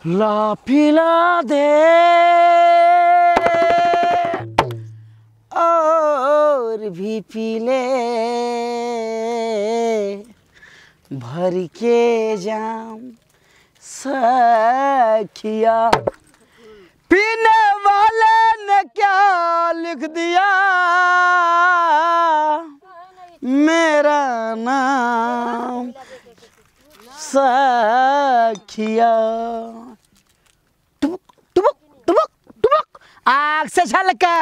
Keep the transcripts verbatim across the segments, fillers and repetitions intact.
ला पिला दे और भी पी ले, भर के जाम सखिया। पीने वाले ने क्या लिख दिया, मेरा नाम सखिया। टुबुक टुबुक टुबुक टुबुक आँख से झलका,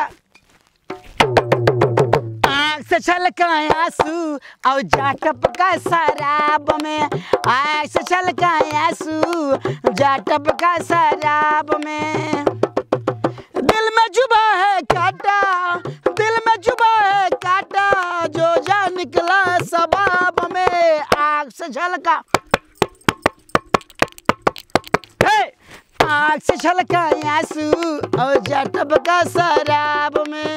आँख से छलका आंसू और जा टपका शराब में। आँख से छलका आंसू जा टपका शराब में। दिल में चुभा है कांटा, दिल में चुभा है कांटा, जो जा निकला सबाब में। आँख से छलका, आँख से छलका आंसू और जा टपका शराब में।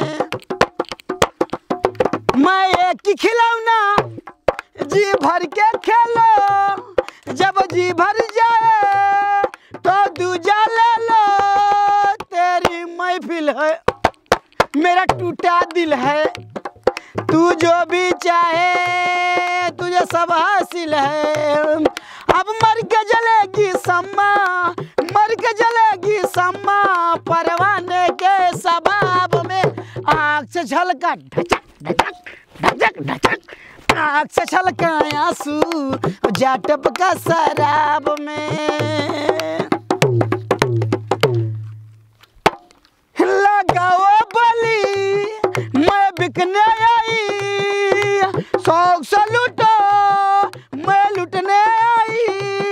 मैं एक ही खिलौना जी भर के खेलो, जब जी भर जाए तो दूजा ले लो। तेरी महफिल है मेरा टूटा दिल है, तू जो भी चाहे तुझे सब हासिल है। अब मर के जलेगी सम्मा, मर के जलेगी सम्मा, परवाने के सबाब में। आँख से झलका ढचक ढचक ढचक ढचक, आँख से छलका आंसू जा टपका शराब में। लगाओ बली मैं बिकने आई, शौक से लूटो मैं लुटने आई।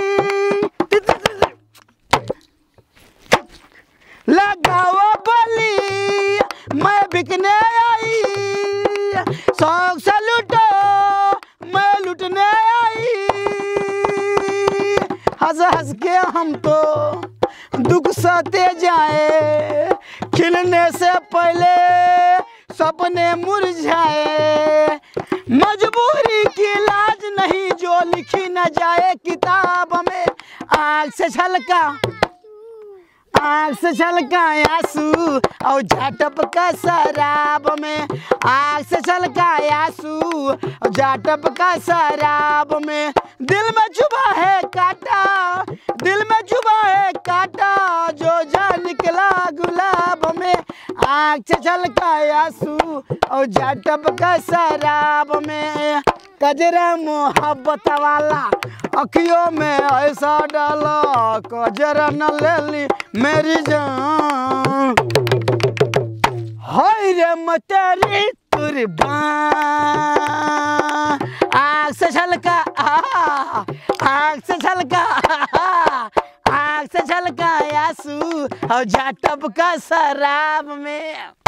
लगाओ बली मैं बिकने आई, शौक से लूटो मैं लुटने आई। हंस हंस के हम तो दुख सहते जाए, खिलने से पहले सपने मुरझाए। मजबूरी की लाज नहीं जो लिखी न जाए किताब में। आँख से छलका, आँख से छलका आंसू और जा टपका शराब में। आँख से छलका आंसू और जा टपका शराब में। दिल में चुभा है कांटा, दिल में चुभा है कांटा, जो जा निकला गुलाब में। आँख से छलका आंसू और जा टपका शराब में। कजरा मोहब्बत वाला अखियों में ऐसा डाला, कजरा न ले ली मेरी जान। हाय रे मैं तेरी कुर्बान। आँख से छलका, आँख से छलका, आँख से छलका आंसू और जा टपका शराब में।